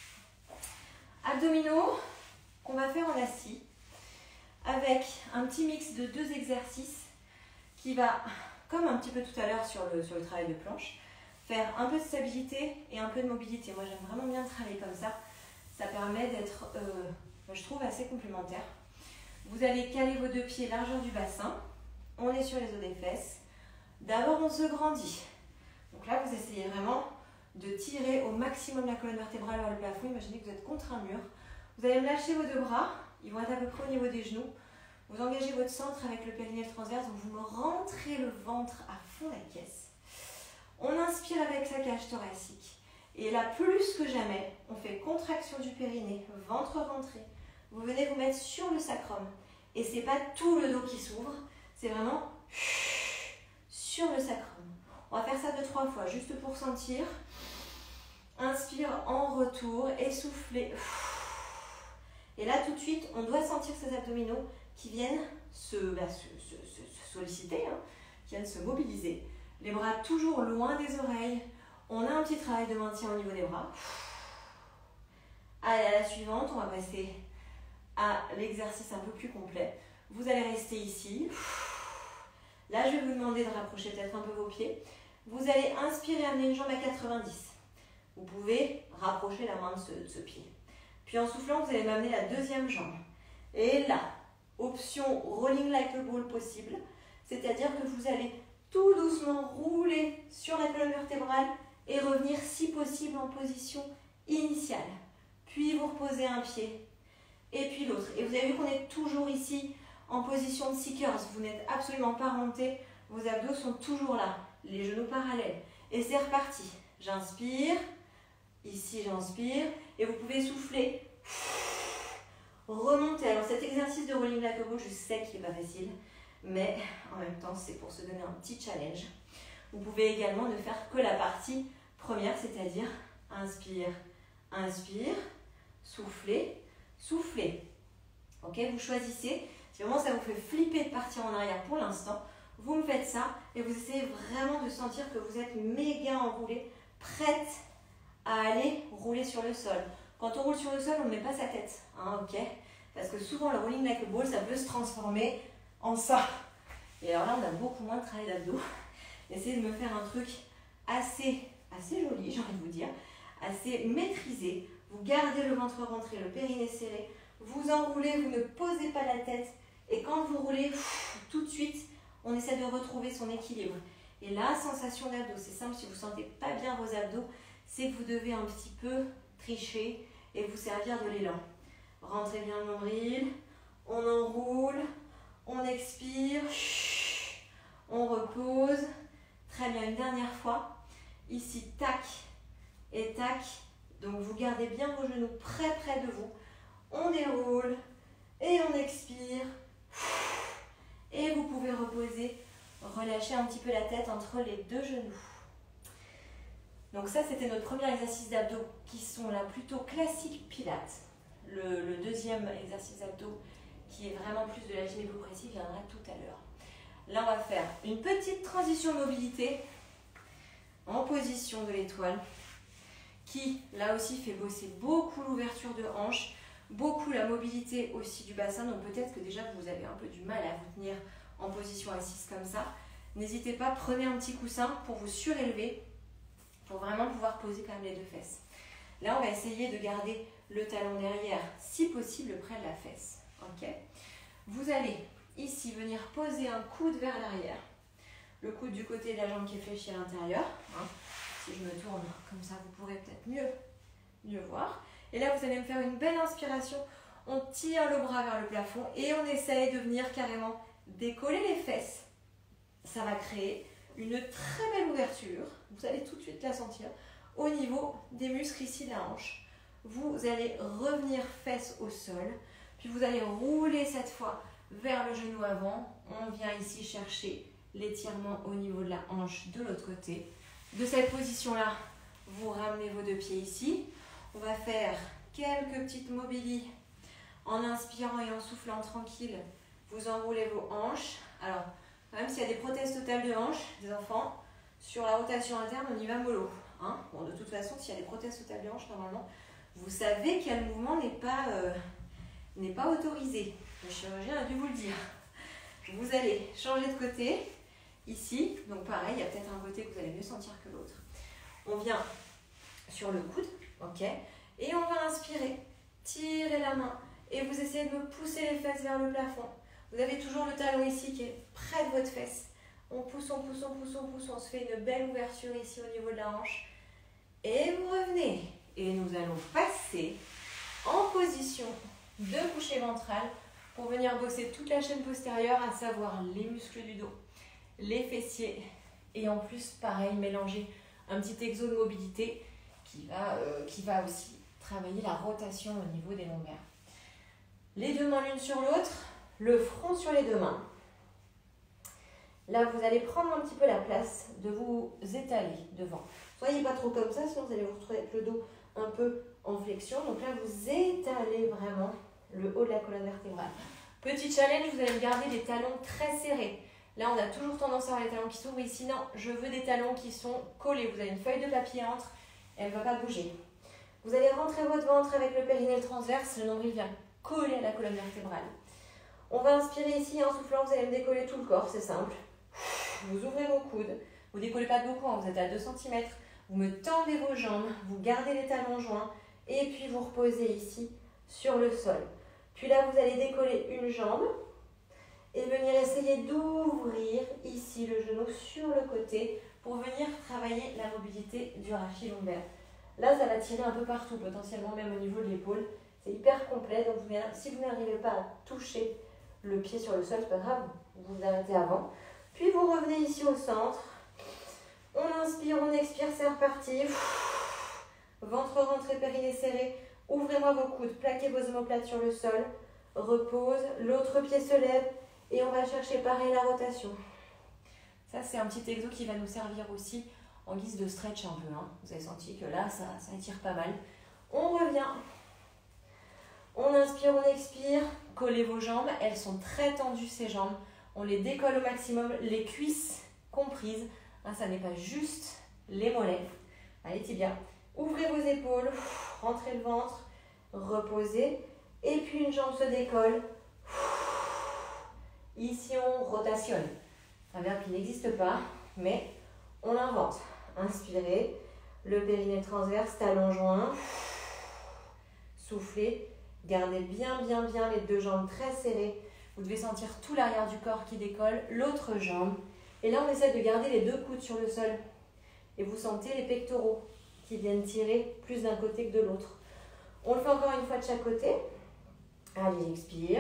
Abdominaux qu'on va faire en assis avec un petit mix de deux exercices qui va, comme un petit peu tout à l'heure sur le, sur le travail de planche, faire un peu de stabilité et un peu de mobilité. Moi, j'aime vraiment bien travailler comme ça. Ça permet d'être, euh, je trouve, assez complémentaire. Vous allez caler vos deux pieds largeur du bassin. On est sur les os des fesses. D'abord, on se grandit. Donc là, vous essayez vraiment de tirer au maximum la colonne vertébrale vers le plafond. Imaginez que vous êtes contre un mur. Vous allez lâcher vos deux bras, ils vont être à peu près au niveau des genoux. Vous engagez votre centre avec le périnée transverse, donc vous me rentrez le ventre à fond la caisse. On inspire avec sa cage thoracique. Et là, plus que jamais, on fait contraction du périnée, ventre rentré. Vous venez vous mettre sur le sacrum. Et ce n'est pas tout le dos qui s'ouvre, c'est vraiment sur le sacrum. On va faire ça deux, trois fois, juste pour sentir. Inspire en retour, essoufflez. Et là, tout de suite, on doit sentir ces abdominaux qui viennent se, bah, se, se, se, se solliciter, hein, qui viennent se mobiliser. Les bras toujours loin des oreilles. On a un petit travail de maintien au niveau des bras. Allez, à la suivante, on va passer à l'exercice un peu plus complet. Vous allez rester ici. Là, je vais vous demander de rapprocher peut-être un peu vos pieds. Vous allez inspirer, amener une jambe à quatre-vingt-dix. Vous pouvez rapprocher la main de ce, de ce pied. Puis en soufflant, vous allez m'amener la deuxième jambe. Et là, option rolling like a ball possible. C'est-à-dire que vous allez tout doucement rouler sur la colonne vertébrale et revenir si possible en position initiale. Puis vous reposez un pied et puis l'autre. Et vous avez vu qu'on est toujours ici en position de seekers. Vous n'êtes absolument pas remonté. vos abdos sont toujours là, les genoux parallèles. Et c'est reparti. J'inspire, ici j'inspire, et vous pouvez souffler, remonter. Alors cet exercice de rolling like a ball, je sais qu'il n'est pas facile, mais en même temps c'est pour se donner un petit challenge. Vous pouvez également ne faire que la partie première, c'est-à-dire inspire, inspire, souffler, souffler. Ok, vous choisissez. Si vraiment ça vous fait flipper de partir en arrière pour l'instant, vous me faites ça et vous essayez vraiment de sentir que vous êtes méga enroulé, prête à aller rouler sur le sol. Quand on roule sur le sol, on ne met pas sa tête, hein, ok? Parce que souvent le rolling like a ball, ça peut se transformer en ça. Et alors là, on a beaucoup moins de travail d'abdos. Essayez de me faire un truc assez, assez joli, j'ai envie de vous dire, assez maîtrisé. Vous gardez le ventre rentré, le périnée serré, vous enroulez, vous ne posez pas la tête. Et quand vous roulez, pff, tout de suite, on essaie de retrouver son équilibre. Et la sensation d'abdos, c'est simple, si vous ne sentez pas bien vos abdos, c'est que vous devez un petit peu tricher et vous servir de l'élan. Rentrez bien le nombril, on enroule, on expire, on repose. Très bien, une dernière fois. Ici, tac et tac. Donc vous gardez bien vos genoux près près de vous. On déroule et on expire. Et vous pouvez reposer, relâcher un petit peu la tête entre les deux genoux. Donc ça, c'était notre premier exercice d'abdos qui sont là plutôt classiques pilates. Le, le deuxième exercice d'abdos qui est vraiment plus de la gynécopressie viendra tout à l'heure. Là, on va faire une petite transition de mobilité en position de l'étoile qui, là aussi, fait bosser beaucoup l'ouverture de hanche, beaucoup la mobilité aussi du bassin. Donc peut-être que déjà, vous avez un peu du mal à vous tenir en position assise comme ça. N'hésitez pas, prenez un petit coussin pour vous surélever, pour vraiment pouvoir poser quand même les deux fesses. Là, on va essayer de garder le talon derrière, si possible, près de la fesse. Ok. Vous allez ici venir poser un coude vers l'arrière. Le coude du côté de la jambe qui est fléchi à l'intérieur. Hein. Si je me tourne comme ça, vous pourrez peut-être mieux, mieux voir. Et là, vous allez me faire une belle inspiration. On tire le bras vers le plafond et on essaye de venir carrément décoller les fesses. Ça va créer une très belle ouverture. Vous allez tout de suite la sentir au niveau des muscles ici de la hanche. Vous allez revenir fesses au sol. Puis vous allez rouler cette fois vers le genou avant. On vient ici chercher l'étirement au niveau de la hanche de l'autre côté. De cette position-là, vous ramenez vos deux pieds ici. On va faire quelques petites mobilis en inspirant et en soufflant tranquille. Vous enroulez vos hanches. Alors, même s'il y a des prothèses totales de hanches, des enfants, sur la rotation interne, on y va mollo. Hein, bon, de toute façon, s'il y a des prothèses totales de hanches, normalement, vous savez quel mouvement n'est pas, euh, n'est pas autorisé. Le chirurgien a dû vous le dire. Vous allez changer de côté, ici. Donc pareil, il y a peut-être un côté que vous allez mieux sentir que l'autre. On vient sur le coude, ok, et on va inspirer. Tirez la main et vous essayez de me pousser les fesses vers le plafond. Vous avez toujours le talon ici qui est près de votre fesse. On pousse, on pousse, on pousse, on pousse. On se fait une belle ouverture ici au niveau de la hanche. Et vous revenez. Et nous allons passer en position de coucher ventral pour venir bosser toute la chaîne postérieure, à savoir les muscles du dos, les fessiers. Et en plus, pareil, mélanger un petit exo de mobilité qui va, euh, qui va aussi travailler la rotation au niveau des lombaires. Les deux mains l'une sur l'autre, le front sur les deux mains. Là, vous allez prendre un petit peu la place de vous étaler devant. Soyez pas trop comme ça, sinon vous allez vous retrouver avec le dos un peu en flexion. Donc là, vous étalez vraiment le haut de la colonne vertébrale. Petit challenge, vous allez garder des talons très serrés. Là, on a toujours tendance à avoir les talons qui s'ouvrent. Ici, non, je veux des talons qui sont collés. Vous avez une feuille de papier entre, elle ne va pas bouger. Vous allez rentrer votre ventre avec le périnée transverse, le nombril vient coller à la colonne vertébrale. On va inspirer ici, en soufflant, vous allez me décoller tout le corps, c'est simple. Vous ouvrez vos coudes, vous ne décollez pas beaucoup, hein, vous êtes à deux centimètres. Vous me tendez vos jambes, vous gardez les talons joints et puis vous reposez ici sur le sol. Puis là, vous allez décoller une jambe et venir essayer d'ouvrir ici le genou sur le côté pour venir travailler la mobilité du rachis lombaire. Là, ça va tirer un peu partout, potentiellement même au niveau de l'épaule. C'est hyper complet, donc vous, si vous n'arrivez pas à toucher le pied sur le sol, c'est pas grave, vous vous arrêtez avant. Puis vous revenez ici au centre. On inspire, on expire, c'est reparti. Ventre rentré, périnée serré. Ouvrez-moi vos coudes, plaquez vos omoplates sur le sol. Repose, l'autre pied se lève et on va chercher pareil la rotation. Ça, c'est un petit exo qui va nous servir aussi en guise de stretch un peu. Hein. Vous avez senti que là, ça, ça étire pas mal. On revient. On inspire, on expire. Collez vos jambes. Elles sont très tendues, ces jambes. On les décolle au maximum. Les cuisses comprises. Hein, ça n'est pas juste les mollets. Allez, tibia. Ouvrez vos épaules. Rentrez le ventre. Reposez. Et puis, une jambe se décolle. Ici, on rotationne. Un verbe qui n'existe pas, mais on l'invente. Inspirez. Le périnée transverse, talon joint. Soufflez. Gardez bien, bien, bien les deux jambes très serrées. Vous devez sentir tout l'arrière du corps qui décolle, l'autre jambe. Et là, on essaie de garder les deux coudes sur le sol. Et vous sentez les pectoraux qui viennent tirer plus d'un côté que de l'autre. On le fait encore une fois de chaque côté. Allez, expire.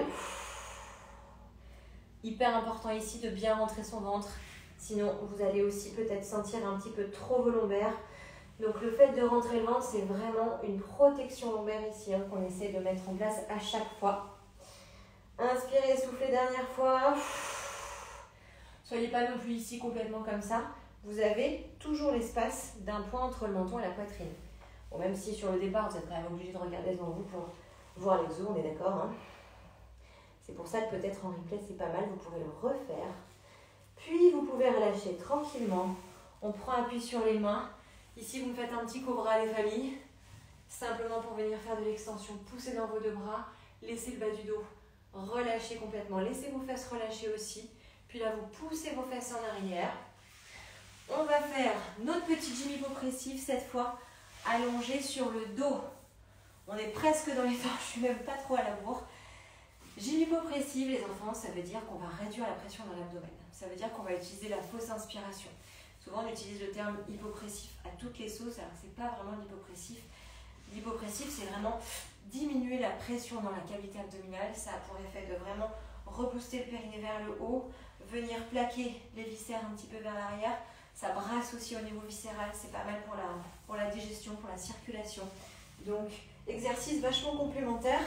Hyper important ici de bien rentrer son ventre. Sinon, vous allez aussi peut-être sentir un petit peu trop vos lombaires. Donc, le fait de rentrer le ventre, c'est vraiment une protection lombaire ici hein, qu'on essaie de mettre en place à chaque fois. Inspirez, soufflez dernière fois. Soyez pas non plus ici complètement comme ça. Vous avez toujours l'espace d'un point entre le menton et la poitrine. Bon, même si sur le départ, vous êtes quand même obligé de regarder devant vous pour voir l'exo, on est d'accord hein. C'est pour ça que peut-être en replay, c'est pas mal, vous pourrez le refaire. Puis, vous pouvez relâcher tranquillement. On prend appui sur les mains. Ici, vous me faites un petit cobra, les familles. Simplement pour venir faire de l'extension. Poussez dans vos deux bras. Laissez le bas du dos relâcher complètement. Laissez vos fesses relâcher aussi. Puis là, vous poussez vos fesses en arrière. On va faire notre petit gym hypopressif, cette fois allongé sur le dos. On est presque dans les temps, je suis même pas trop à la bourre. Gym hypopressive, les enfants, ça veut dire qu'on va réduire la pression dans l'abdomen. Ça veut dire qu'on va utiliser la fausse inspiration. Souvent, on utilise le terme hypopressif à toutes les sauces, alors c'est pas vraiment l'hypopressif. L'hypopressif, c'est vraiment diminuer la pression dans la cavité abdominale. Ça a pour effet de vraiment rebooster le périnée vers le haut, venir plaquer les viscères un petit peu vers l'arrière. Ça brasse aussi au niveau viscéral, c'est pas mal pour la, pour la digestion, pour la circulation. Donc, exercice vachement complémentaire.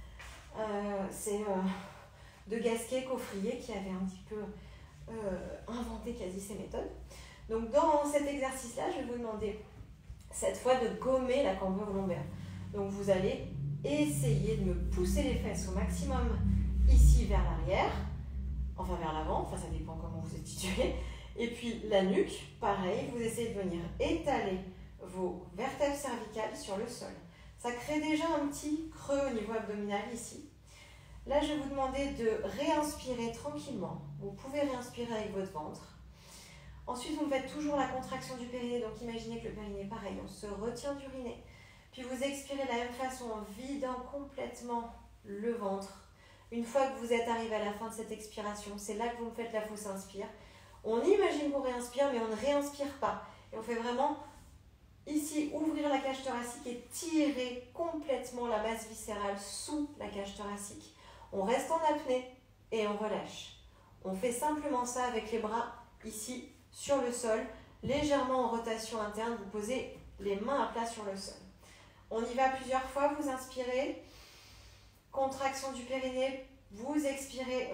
Euh, c'est euh, de Gasquet, Coffrier, qui avait un petit peu euh, inventé quasi ces méthodes. Donc, dans cet exercice-là, je vais vous demander cette fois de gommer la cambrure lombaire. Donc, vous allez essayer de me pousser les fesses au maximum ici vers l'arrière, enfin vers l'avant, enfin ça dépend comment vous êtes situé. Et puis la nuque, pareil, vous essayez de venir étaler vos vertèbres cervicales sur le sol. Ça crée déjà un petit creux au niveau abdominal ici. Là, je vais vous demander de réinspirer tranquillement. Vous pouvez réinspirer avec votre ventre. Ensuite, vous me faites toujours la contraction du périnée. Donc, imaginez que le périnée, pareil, on se retient d'uriner. Puis, vous expirez de la même façon en vidant complètement le ventre. Une fois que vous êtes arrivé à la fin de cette expiration, c'est là que vous me faites la fausse inspire. On imagine qu'on réinspire, mais on ne réinspire pas. Et on fait vraiment, ici, ouvrir la cage thoracique et tirer complètement la masse viscérale sous la cage thoracique. On reste en apnée et on relâche. On fait simplement ça avec les bras ici sur le sol, légèrement en rotation interne. Vous posez les mains à plat sur le sol. On y va plusieurs fois. Vous inspirez, contraction du périnée, vous expirez.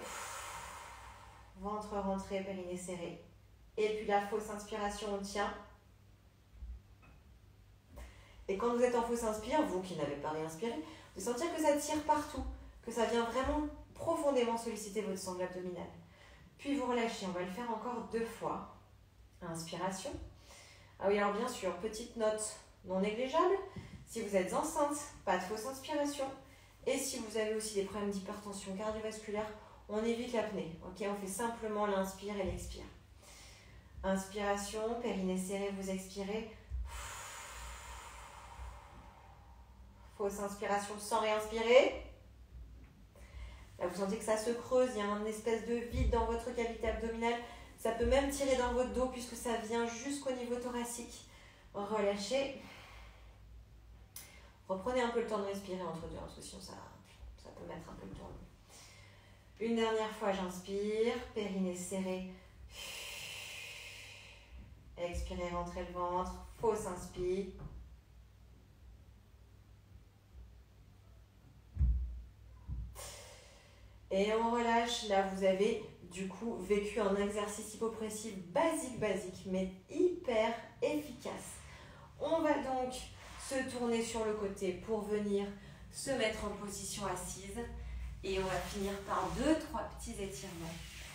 Ventre rentré, périnée serré. Et puis la fausse inspiration, on tient. Et quand vous êtes en fausse inspire, vous qui n'avez pas réinspiré, vous sentir que ça tire partout, que ça vient vraiment profondément solliciter votre sangle abdominale. Puis vous relâchez, on va le faire encore deux fois. Inspiration. Ah oui, alors bien sûr, petite note non négligeable. Si vous êtes enceinte, pas de fausse inspiration. Et si vous avez aussi des problèmes d'hypertension cardiovasculaire, on évite l'apnée. Ok, on fait simplement l'inspire et l'expire. Inspiration, périnée serré, vous expirez. Fausse inspiration sans réinspirer. Là, vous sentez que ça se creuse, il y a une espèce de vide dans votre cavité abdominale. Ça peut même tirer dans votre dos puisque ça vient jusqu'au niveau thoracique. Relâchez. Reprenez un peu le temps de respirer entre deux, parce que sinon ça, ça peut mettre un peu le temps. Une dernière fois, j'inspire, périnée serré, Expirez, rentrez le ventre. Fausse inspire. Et on relâche. Là, vous avez du coup vécu un exercice hypopressif basique, basique, mais hyper efficace. On va donc se tourner sur le côté pour venir se mettre en position assise. Et on va finir par deux, trois petits étirements.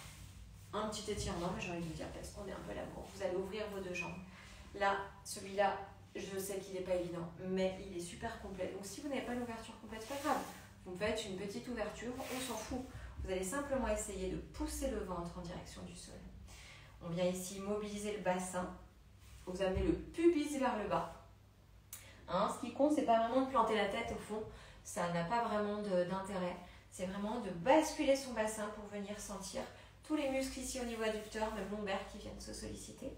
Un petit étirement, mais j'ai envie de vous dire, parce qu'on est un peu là pour vous allez ouvrir vos deux jambes. Là, celui-là, je sais qu'il n'est pas évident, mais il est super complet. Donc si vous n'avez pas l'ouverture complète, c'est pas grave. Vous faites une petite ouverture, on s'en fout. Vous allez simplement essayer de pousser le ventre en direction du sol. On vient ici mobiliser le bassin. Vous amenez le pubis vers le bas. Hein, ce qui compte, c'est pas vraiment de planter la tête au fond. Ça n'a pas vraiment d'intérêt. C'est vraiment de basculer son bassin pour venir sentir tous les muscles ici au niveau adducteur, même lombaire, qui viennent se solliciter.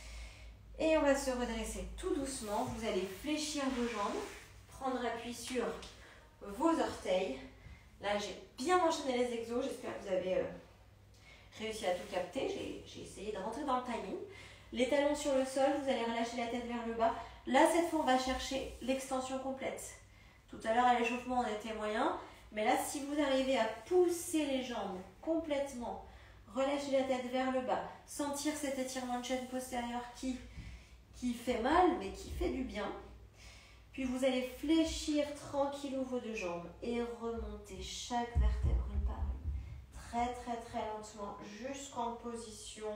Et on va se redresser tout doucement. Vous allez fléchir vos jambes, prendre appui sur vos orteils. Là, j'ai bien enchaîné les exos. J'espère que vous avez euh, réussi à tout capter. J'ai essayé de rentrer dans le timing. Les talons sur le sol, vous allez relâcher la tête vers le bas. Là, cette fois, on va chercher l'extension complète. Tout à l'heure, à l'échauffement, on était moyen. Mais là, si vous arrivez à pousser les jambes complètement, relâcher la tête vers le bas, sentir cet étirement de chaîne postérieure qui, qui fait mal, mais qui fait du bien. Puis vous allez fléchir tranquillou vos deux jambes et remonter chaque vertèbre une par une. Très, très, très lentement jusqu'en position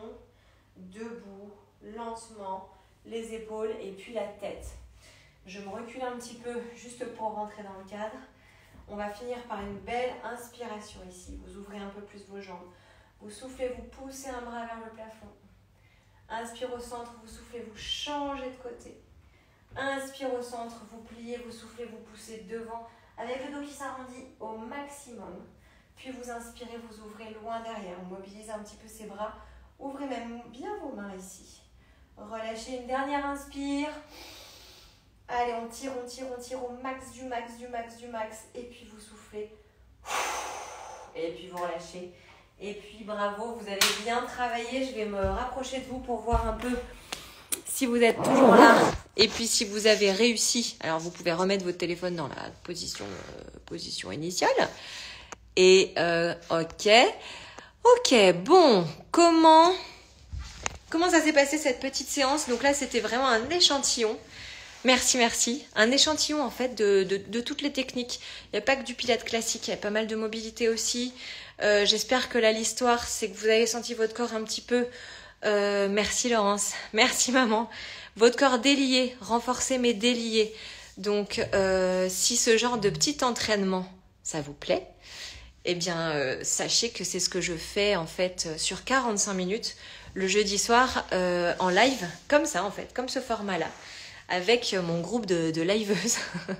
debout, lentement, les épaules et puis la tête. Je me recule un petit peu juste pour rentrer dans le cadre. On va finir par une belle inspiration ici. Vous ouvrez un peu plus vos jambes. Vous soufflez, vous poussez un bras vers le plafond. Inspire au centre, vous soufflez, vous changez de côté. Inspire au centre, vous pliez, vous soufflez, vous poussez devant avec le dos qui s'arrondit au maximum. Puis vous inspirez, vous ouvrez loin derrière. On mobilise un petit peu ses bras. Ouvrez même bien vos mains ici. Relâchez une dernière inspire. Allez, on tire, on tire, on tire au max du max, du max, du max. Et puis vous soufflez. Et puis vous relâchez. Et puis bravo, vous avez bien travaillé. Je vais me rapprocher de vous pour voir un peu si vous êtes toujours là. Et puis si vous avez réussi, alors vous pouvez remettre votre téléphone dans la position, euh, position initiale. Et euh, ok. Ok, bon, comment, comment ça s'est passé cette petite séance? Donc là, c'était vraiment un échantillon. Merci, merci. Un échantillon en fait de, de, de toutes les techniques. Il n'y a pas que du pilates classique, il y a pas mal de mobilité aussi. Euh, J'espère que là, l'histoire, c'est que vous avez senti votre corps un petit peu... Euh, merci Laurence, merci maman. Votre corps délié, renforcé mais délié. Donc, euh, si ce genre de petit entraînement, ça vous plaît, eh bien, euh, sachez que c'est ce que je fais en fait sur quarante-cinq minutes le jeudi soir euh, en live, comme ça en fait, comme ce format-là, avec mon groupe de, de liveuses.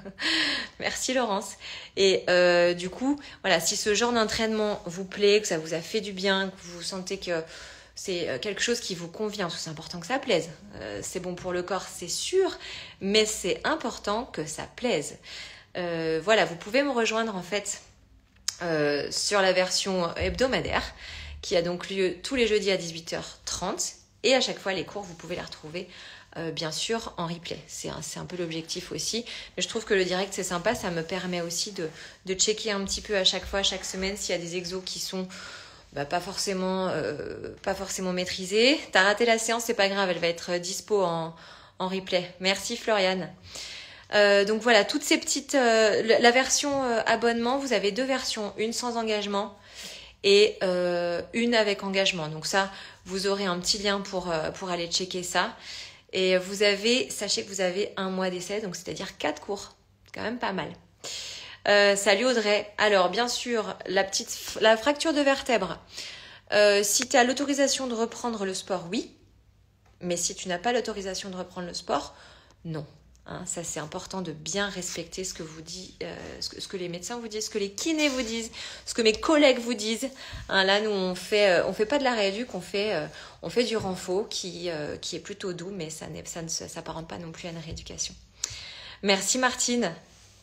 Merci Laurence. Et euh, du coup, voilà, si ce genre d'entraînement vous plaît, que ça vous a fait du bien, que vous sentez que c'est quelque chose qui vous convient, parce que c'est important que ça plaise. Euh, c'est bon pour le corps, c'est sûr, mais c'est important que ça plaise. Euh, voilà, vous pouvez me rejoindre en fait euh, sur la version hebdomadaire qui a donc lieu tous les jeudis à dix-huit heures trente. Et à chaque fois, les cours, vous pouvez les retrouver euh, bien sûr en replay. C'est un, c'est un peu l'objectif aussi. Mais je trouve que le direct, c'est sympa. Ça me permet aussi de, de checker un petit peu à chaque fois, chaque semaine, s'il y a des exos qui sont... Bah, pas forcément euh, pas forcément maîtrisée. T'as raté la séance, c'est pas grave, elle va être dispo en, en replay. Merci Floriane. Euh, donc voilà, toutes ces petites... Euh, la version euh, abonnement, vous avez deux versions, une sans engagement et euh, une avec engagement. Donc ça, vous aurez un petit lien pour, euh, pour aller checker ça. Et vous avez, sachez que vous avez un mois d'essai, donc c'est-à-dire quatre cours. C'est quand même pas mal. Euh, salut Audrey. Alors bien sûr, la petite, la fracture de vertèbre. Euh, si tu as l'autorisation de reprendre le sport, oui. Mais si tu n'as pas l'autorisation de reprendre le sport, non. Hein, ça c'est important de bien respecter ce que vous dit, euh, ce, que, ce que les médecins vous disent, ce que les kinés vous disent, ce que mes collègues vous disent. Hein, là nous on fait, euh, on fait pas de la rééduque, on fait, euh, on fait du renfort qui, euh, qui est plutôt doux, mais ça, ça ne s'apparente pas non plus à une rééducation. Merci Martine.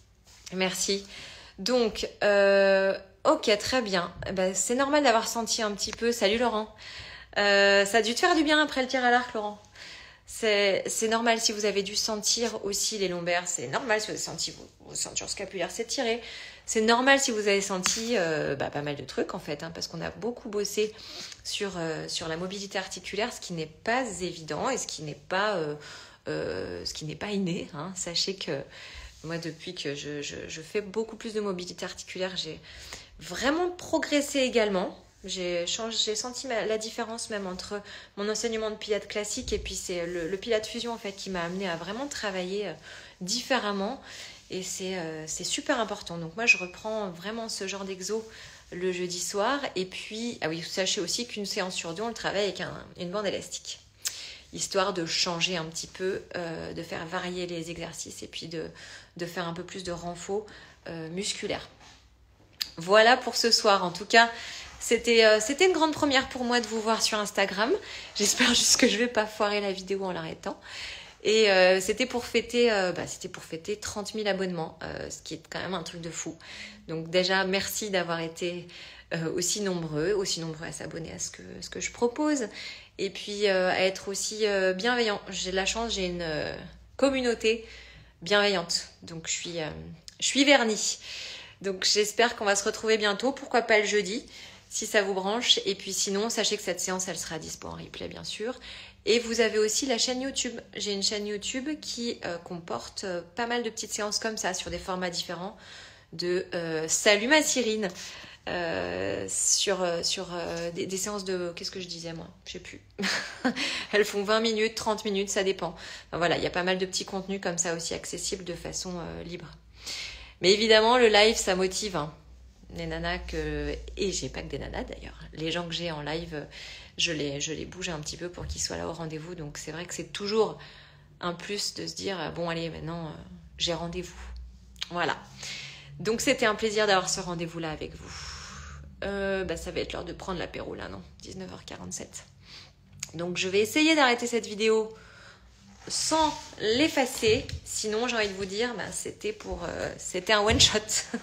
Merci. Donc, euh, ok, très bien. Ben, c'est normal d'avoir senti un petit peu... Salut Laurent. Euh, ça a dû te faire du bien après le tir à l'arc, Laurent. C'est normal si vous avez dû sentir aussi les lombaires. C'est normal si vous avez senti vos, vos ceintures scapulaires s'étirer. C'est normal si vous avez senti euh, bah, pas mal de trucs en fait, hein, parce qu'on a beaucoup bossé sur, euh, sur la mobilité articulaire, ce qui n'est pas évident et ce qui n'est pas, euh, euh, ce qui n'est pas inné. Hein. Sachez que moi, depuis que je, je, je fais beaucoup plus de mobilité articulaire, j'ai vraiment progressé également. J'ai senti ma, la différence même entre mon enseignement de pilates classique et puis c'est le, le pilates fusion en fait qui m'a amené à vraiment travailler euh, différemment et c'est euh, super important. Donc moi je reprends vraiment ce genre d'exo le jeudi soir et puis, ah oui, sachez aussi qu'une séance sur deux on le travaille avec un, une bande élastique, histoire de changer un petit peu, euh, de faire varier les exercices et puis de, de faire un peu plus de renfort euh, musculaire. Voilà pour ce soir en tout cas. C'était euh, c'était une grande première pour moi de vous voir sur Instagram. J'espère juste que je vais pas foirer la vidéo en l'arrêtant. Et euh, c'était pour fêter euh, bah, c'était pour fêter trente mille abonnements, euh, ce qui est quand même un truc de fou. Donc déjà, merci d'avoir été euh, aussi nombreux, aussi nombreux à s'abonner à ce que, ce que je propose. Et puis euh, à être aussi euh, bienveillant. J'ai de la chance, j'ai une euh, communauté bienveillante. Donc je suis, euh, je suis vernie. Donc j'espère qu'on va se retrouver bientôt. Pourquoi pas le jeudi si ça vous branche. Et puis sinon, sachez que cette séance, elle sera dispo en replay, bien sûr. Et vous avez aussi la chaîne YouTube. J'ai une chaîne YouTube qui euh, comporte euh, pas mal de petites séances comme ça, sur des formats différents de euh, Salut ma Cyrine, euh, sur, euh, sur euh, des, des séances de... Qu'est-ce que je disais, moi? Je sais plus. Elles font vingt minutes, trente minutes, ça dépend. Enfin, voilà, il y a pas mal de petits contenus comme ça aussi accessibles de façon euh, libre. Mais évidemment, le live, ça motive, hein. Les nanas que... Et j'ai pas que des nanas d'ailleurs. Les gens que j'ai en live, je les, je les bouge un petit peu pour qu'ils soient là au rendez-vous. Donc c'est vrai que c'est toujours un plus de se dire, bon allez, maintenant euh, j'ai rendez-vous. Voilà. Donc c'était un plaisir d'avoir ce rendez-vous-là avec vous. Euh, bah, ça va être l'heure de prendre l'apéro là, non? dix-neuf heures quarante-sept. Donc je vais essayer d'arrêter cette vidéo sans l'effacer. Sinon, j'ai envie de vous dire, bah, c'était pour, euh, c'était un one-shot.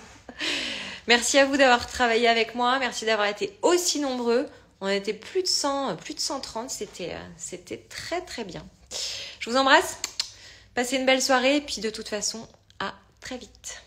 Merci à vous d'avoir travaillé avec moi. Merci d'avoir été aussi nombreux. On était plus de cent, plus de cent trente. C'était, euh, c'était très très bien. Je vous embrasse. Passez une belle soirée. Et puis de toute façon, à très vite.